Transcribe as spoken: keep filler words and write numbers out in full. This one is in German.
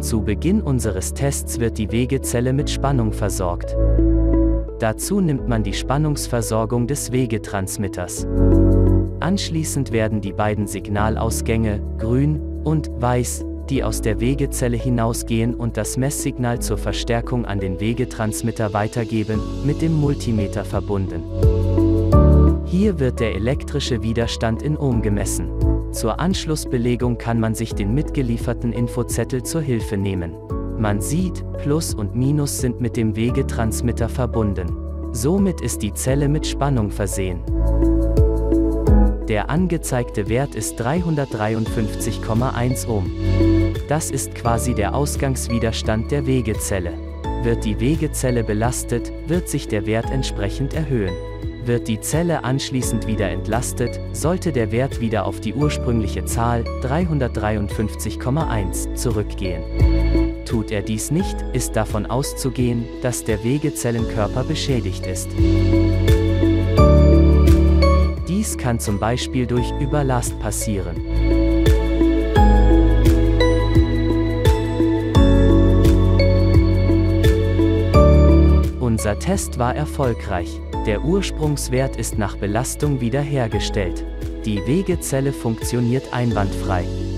Zu Beginn unseres Tests wird die Wegezelle mit Spannung versorgt. Dazu nimmt man die Spannungsversorgung des Wegetransmitters. Anschließend werden die beiden Signalausgänge, grün und weiß, die aus der Wegezelle hinausgehen und das Messsignal zur Verstärkung an den Wegetransmitter weitergeben, mit dem Multimeter verbunden. Hier wird der elektrische Widerstand in Ohm gemessen. Zur Anschlussbelegung kann man sich den mitgelieferten Infozettel zur Hilfe nehmen. Man sieht, Plus und Minus sind mit dem Wegetransmitter verbunden. Somit ist die Zelle mit Spannung versehen. Der angezeigte Wert ist dreihundertdreiundfünfzig Komma eins Ohm. Das ist quasi der Ausgangswiderstand der Wegezelle. Wird die Wegezelle belastet, wird sich der Wert entsprechend erhöhen. Wird die Zelle anschließend wieder entlastet, sollte der Wert wieder auf die ursprüngliche Zahl, dreihundertdreiundfünfzig Komma eins, zurückgehen. Tut er dies nicht, ist davon auszugehen, dass der Wegezellenkörper beschädigt ist. Dies kann zum Beispiel durch Überlast passieren. Unser Test war erfolgreich. Der Ursprungswert ist nach Belastung wiederhergestellt. Die Wegezelle funktioniert einwandfrei.